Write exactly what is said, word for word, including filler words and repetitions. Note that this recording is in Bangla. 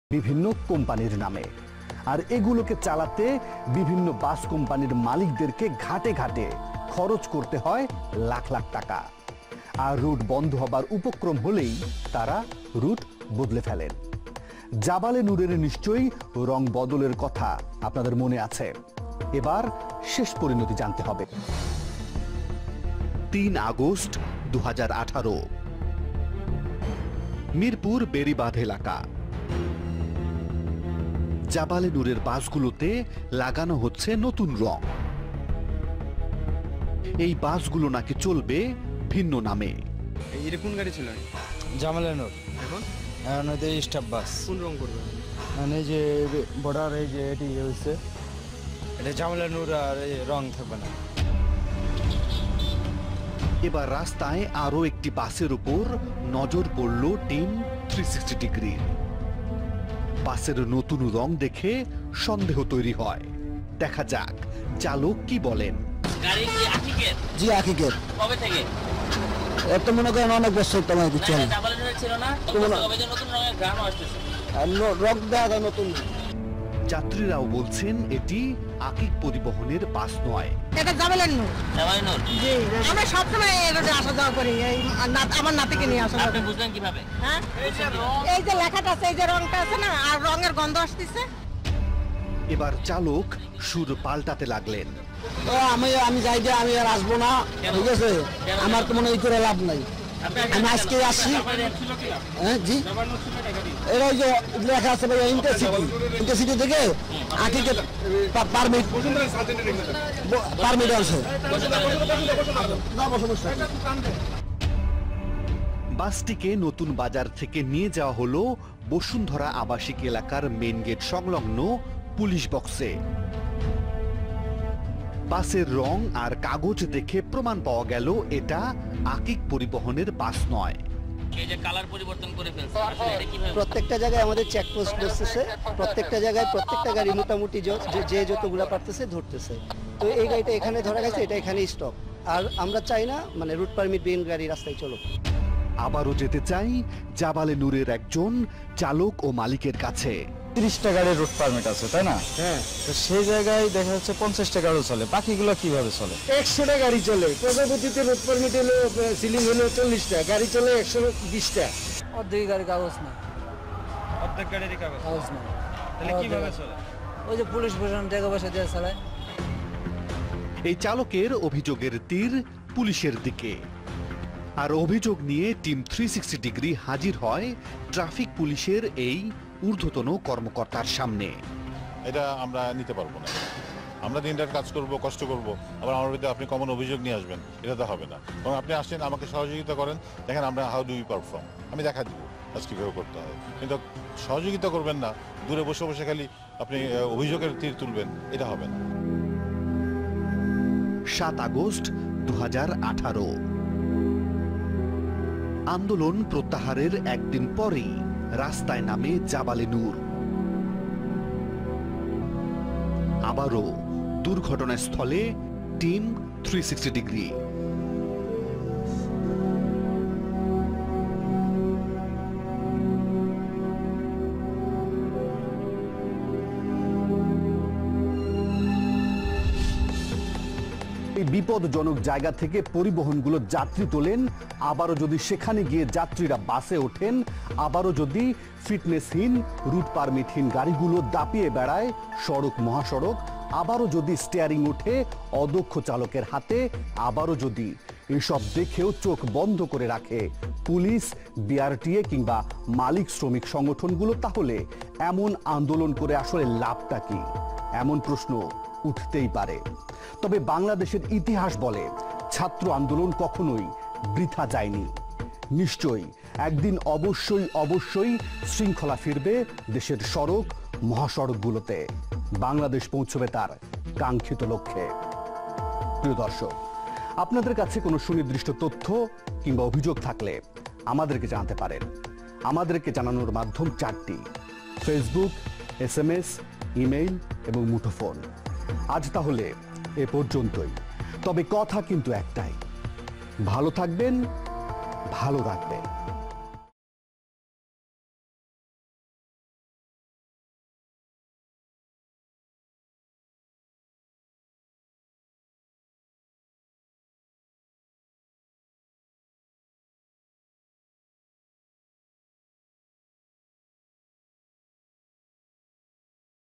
বিভিন্ন কোম্পানির নামে, আর এগুলোকে চালাতে বিভিন্ন বাস কোম্পানির মালিকদেরকে ঘাটে ঘাটে খরচ করতে হয় লাখ লাখ টাকা। আর রুট বন্ধ হবার উপক্রম হলেই তারা রুট বদলে ফেলেন। জাবালে নূরের নিশ্চয়ই রং বদলের কথা আপনাদের মনে আছে। এবার শেষ পরিণতি জানতে হবে। তিন আগস্ট দু হাজার আঠারো, মিরপুর বেড়িবাঁধ এলাকা। জাবালে নূরের বাসগুলোতে লাগানো হচ্ছে নতুন রং। এই বাসগুলো নাকি চলবে ভিন্ন নামে। এটা কোন গাড়ি ছিল? জামালে নূর। এখন এখন ওদের স্টাফ বাস। কোন রং করবে? মানে যে বর্ডার এই যে এটি হচ্ছে এটা জামালে নূর, আর এই রং থাকবে না। এবার রাস্তায় আরো একটি বাসের উপর নজর পড়ল টিম থ্রি সিক্সটি ডিগ্রি। বাসের নতুন রং দেখে সন্দেহ তৈরি হয়। দেখা যাক চালক কি বলেন। গাড়ি কি আকিকের? জি আকিকের। কবে থেকে? এত মনে করেন অনেক বছর তোমার না, না, জাবালে নূরের ছিল না? কবে যে নতুন রঙের গ্রাম আসতেছে। রং দেখা যায় নতুন। যাত্রীরাও বলছেন এটি আকিক পরিবহনের বাস নয়। এটা জাবালে নূর। জাবালে নূর? জি, আমরা সবসময় এই রোডে আসা যাওয়া করি। এই আমার নাতিকে নিয়ে আসা যাওয়া আপনি করি। বুঝলেন কিভাবে? হ্যাঁ, এই যে লেখাটা আছে, এই যে রংটা আছে না, আর রঙের গন্ধ আসতেছে। এবার চালক সুর পাল্টাতে লাগলেন। তো আমি আমি যাই যে আমি আর আসবো না, ঠিক আছে? আমার তো মনে হয় করে লাভ নাই। আমি আজকে আসছি। হ্যাঁ জি, এর ওই যে লেখা আছে ভাই ইন্টারসিটি, ইন্টারসিটি থেকে আকিকে পারমিট পারমিট আছে। বাসটিকে নতুন বাজার থেকে নিয়ে যাওয়া হলো বসুন্ধরা আবাসিক এলাকার মেন গেট সংলগ্ন পুলিশ বক্সে। বাসের রং আর কাগজ দেখে প্রমাণ পাওয়া গেল এটা আকিক পরিবহনের বাস নয়। এই যে কালার পরিবর্তন করে ফেলছে, আসলে এটা কিভাবে? প্রত্যেকটা জায়গায় আমাদের চেকপোস্ট বসতেছে, প্রত্যেকটা জায়গায় প্রত্যেকটা গাড়ি মোটামুটি য- যে- যে যতগুলা পারতেছে ধরতেছে। তো এই গাড়িটা এখানে ধরা গেছে, এটা এখানে স্টপ। আর আমরা চাই না মানে রুট পারমিট বিহীন গাড়ি রাস্তায় চলুক। আবারও যেতে চাই জাবালে নূরের একজন চালক ও মালিকের কাছে। তিরিশটা গাড়ির রুট পারমিট আছে, তাই না? হ্যাঁ। তো সেই জায়গায় দেখা যাচ্ছে পঞ্চাশটা গাড়ি চলে, বাকিগুলো কিভাবে চলে? একশোটা গাড়ি চলে, প্রজাপতিতে রুট পারমিট হলো সিলিং হলো চল্লিশটা, গাড়ি চলে একশো বিশটা। অর্ধেক গাড়ি কাগজ না, অর্ধেক গাড়ির কাগজ। কাগজ না। তাহলে কিভাবে চলে? ওই যে পুলিশ প্রশাসন টাকা পয়সা দিয়ে চালায়। এই চালকের অভিযোগের তীর পুলিশের দিকে। আর অভিযোগ নিয়ে টিম থ্রি সিক্সটি ডিগ্রি হাজির হয় ট্রাফিক পুলিশের এই ঊর্ধ্বতন কর্মকর্তার সামনে। এটা আমরা নিতে পারবো না। আমরা দিনরাত কাজ করব, কষ্ট করব, আবার আমার বিরুদ্ধে আপনি কমন অভিযোগ নিয়ে আসবেন, এটা তো হবে না। এবং আপনি আসেন, আমাকে সহযোগিতা করেন, দেখেন আমরা হাউ ডু ইউ পারফর্ম, আমি দেখা দিব কাজ কীভাবে করতে হয়। কিন্তু সহযোগিতা করবেন না, দূরে বসে বসে খালি আপনি অভিযোগের তীর তুলবেন, এটা হবে না। সাত আগস্ট দু হাজার আঠারো, আন্দোলন প্রত্যাহারের একদিন পরেই রাস্তায় নামে জাবালে নূর। আবারও দুর্ঘটনাস্থলে টিম থ্রি সিক্সটি ডিগ্রি। এই বিপদজনক জায়গা থেকে পরিবহনগুলো যাত্রী তোলেন, আবারও যদি সেখানে গিয়ে যাত্রীরা বাসে ওঠেন, আবারও যদি ফিটনেসহীন রুট পারমিটহীন গাড়িগুলো দাপিয়ে বেড়ায় সড়ক মহাসড়ক, আবারও যদি স্টিয়ারিং ওঠে অদক্ষ চালকের হাতে, আবারও যদি এসব দেখেও চোখ বন্ধ করে রাখে পুলিশ, বিআরটিএ কিংবা মালিক শ্রমিক সংগঠনগুলো, তাহলে এমন আন্দোলন করে আসলে লাভটা কি? এমন প্রশ্ন উঠতেই পারে। তবে বাংলাদেশের ইতিহাস বলে ছাত্র আন্দোলন কখনোই বৃথা যায়নি। নিশ্চয়ই একদিন অবশ্যই অবশ্যই শৃঙ্খলা ফিরবে দেশের সড়ক মহাসড়কগুলোতে। বাংলাদেশ পৌঁছবে তার কাঙ্ক্ষিত লক্ষ্যে। প্রিয় দর্শক, আপনাদের কাছে কোনো সুনির্দিষ্ট তথ্য কিংবা অভিযোগ থাকলে আমাদেরকে জানাতে পারেন। আমাদেরকে জানানোর মাধ্যম চারটি: Facebook, S M S, email এবং মুঠোফোন। আজ তাহলে এ পর্যন্তই। তবে কথা কিন্তু একটাই, ভালো থাকবেন, ভালো রাখবেন।